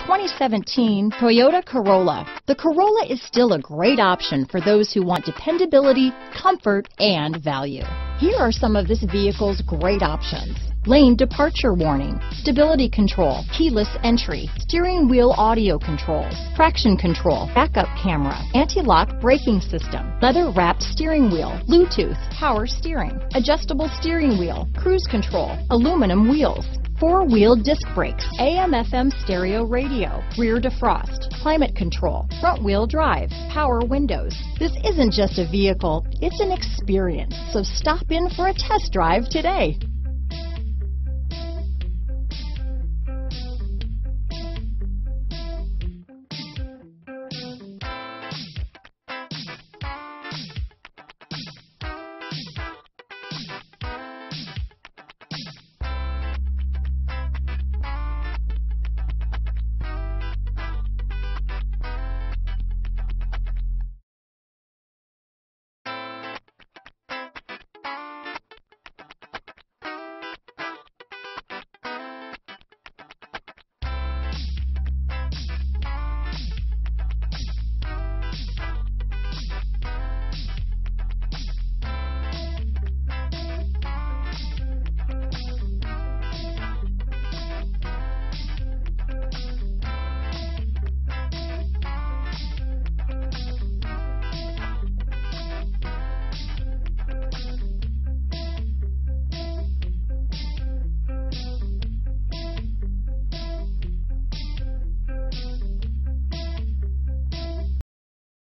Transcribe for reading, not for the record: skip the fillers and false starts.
2017 Toyota Corolla. The Corolla is still a great option for those who want dependability, comfort, and value. Here are some of this vehicle's great options: lane departure warning, stability control, keyless entry, steering wheel audio controls, traction control, backup camera, anti-lock braking system, leather-wrapped steering wheel, Bluetooth, power steering, adjustable steering wheel, cruise control, aluminum wheels, four-wheel disc brakes, AM/FM stereo radio, rear defrost, climate control, front-wheel drive, power windows. This isn't just a vehicle, it's an experience. So stop in for a test drive today.